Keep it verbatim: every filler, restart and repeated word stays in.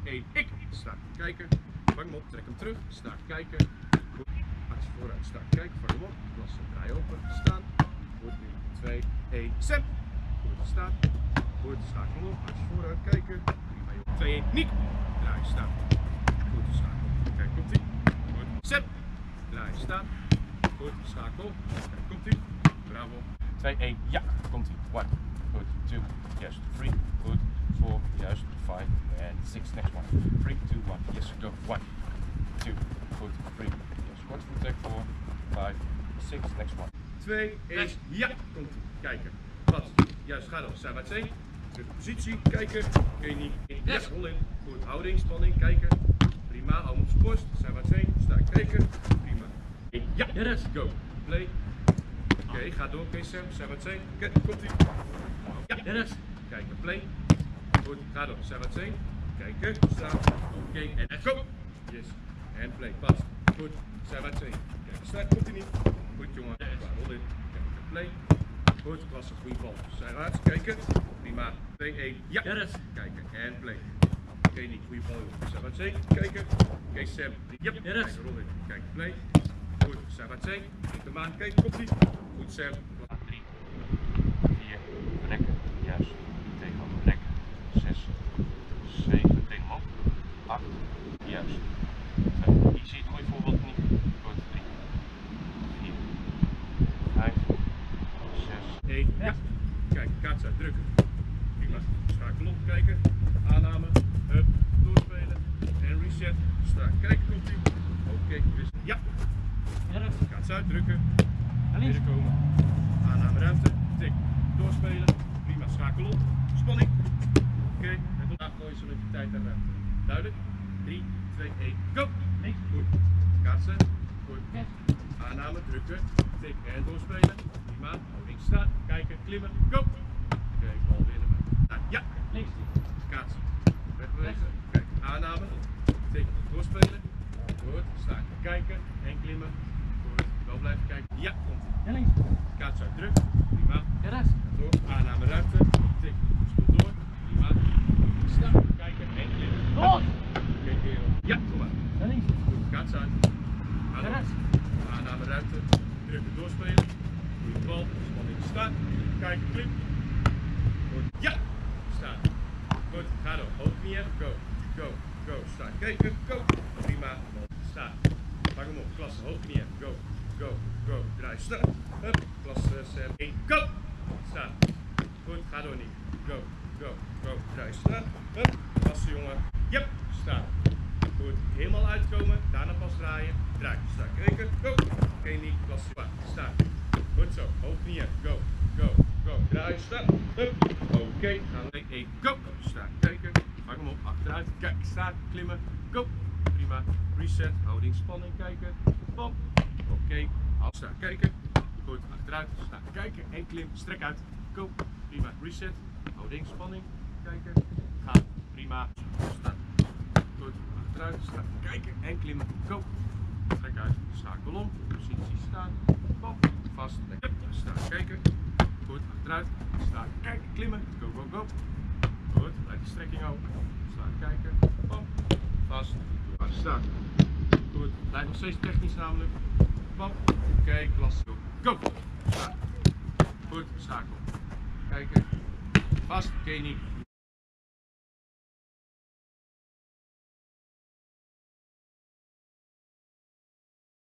één, ik. Sta, kijken. Vang hem op, trek hem terug. Sta, kijken. Goed. Actie vooruit, sta, kijken. Vang hem op. Klasse, draai open. Staan. Goed, nu. twee, één, zet. Goed, staan. Goed, schakel op. Actie vooruit, kijken. Prima, joh. twee, één, niet. Draai, staan. Goed, schakel. Kijk, komt ie. Goed, zet. Draai, staan. Goed, schakel. Kijk, komt ie. Bravo. twee, één, ja. Komt ie. one. Good, two, yes, three, good, four, yes, five, and six, next one. three, two, one, yes, go, one, two, good, three, yes, one, foot take, four, five, six, next one. twee, één, ja, komt ie, kijken. Wat? Juist, ga dan, zijn bij twee. De positie, kijken, oké, niet, ja, rol in. Goed, houding, spanning, kijken. Prima, hou hem op zijn borst, zijn bij twee, sta, kijken, prima. Ja, yes, go, play. Oké, okay, ga door, oké, okay, Sam, zijn bij twee, oké, komt ie. Ja, Dennis. Kijken, play. Goed, ga door. Sarah twee. Kijken, staan. Oké, okay. En go. Yes. En play, pas. Goed, Sarah twee. Kijken, staan. Komt hij niet. Goed, jongen. Yes. Rol in. Kijken, play. Goed, klasse, goede bal. Sarah uit. Kijken. Prima. twee, één. Ja. Dennis. Kijken, en play. Oké, okay, niet. Goede bal, jongen. Sarah twee. Kijken. Oké, okay, Sam. Ja. Dennis. Kijken, rol in. Kijken, play. Goed, Sarah twee. Kijk hem aan. Kijken, komt hij. Goed, Sam. drie. vier. Rekken. Juist. Tegen rekken. zes. zeven. Tegen hem op. acht. Juist. Je ziet hoe je voorbeeld niet. Goed. drie. vier. vijf. zes. één. Ja. Kijk, kaats uit. Drukken. Prima. Schakel op. Kijken. Aanname. Hup. Doorspelen. En reset. Start. Kijken. Komt ie. Oké. Okay. Ja. Kaats uit. Drukken. Binnenkomen. Aanname ruimte. Tik. Doorspelen. Prima, schakel op. Spanning. Oké, okay. En dan gooi je soliditeit en ruimte. Duidelijk? drie, twee, één, go! Nee. Goed. Kaatsen. Goed. Aanname, drukken. Tik en doorspelen. Prima. Houding staan. Kijken, klimmen. Go! Oké, okay, bal winnen maar. Ja! Links. Kaatsen. Wegbewezen. Kijk, aanname. Tik, doorspelen. Goed. Staan. Kijken en klimmen. Goed. Wel blijven kijken. Ja, komt ie. Links. Kaats uit, druk. Prima. Ja, rechts. Door. Aanname ruimte. Tik. Speel door. Prima. Staan. Kijken en klimmen. Door. Oké, okay, kerel. Ja, kom maar. Ja, links. Goed. Kaats uit. Ja, rechts. Aanname ruimte. Drukken, doorspelen. Goede bal. Spanning staan. Kijken, klim. Goed. Ja. Staan. Goed. Ga door. Hoog knieën. Go. Go. Go. Staan. Kijken. Go. Prima. Staan. Vang hem op. Klasse. Hoog knieën. Go. Go. Go. Draai. Staan. Hup. Klasse. Sam. één. Go. Staan. Goed. Ga door niet. Go. Go. Go. Draai. Staan. Hup. Klasse, jongen. Yep. Staan. Goed. Helemaal uitkomen. Daarna pas draaien. Draai. Staan. Kijken. Go. Oké, okay, niet. Klasse. Staan. Goed zo. Hoog knieën. Go. Go. Go. Draai. Staan. Hup. Oké. Okay. Gaan we. één. Go. Staan. Kijken. Vang hem op. Achteruit. Kijk. Staan. Klimmen. Go. Prima. Reset. Houding. Spanning. Kijken. Pop. Oké. Okay. Staan. Kijken. Goed. Achteruit. Staan. Kijken. En klim. Strek uit. Go. Prima. Reset. Houding. Spanning. Kijken. Gaan. Prima. Staan. Goed. Achteruit. Staan. Kijken. En klimmen. Go. Strek uit. Schakel om. Positie staan. Pop. Vast. Lekker. Staan. Kijken. Goed. Achteruit. Staan. Kijken. Klimmen. Go. Go. Go. Goed. Blijf de strekking open. Staan. Kijken. Pop. Vast. Staan. Goed. Blijf nog steeds technisch namelijk. Pop. Oké. Okay. Klasse. Go. Staan. Goed. Schakel. Kijken. Vast. Oké, okay, niet.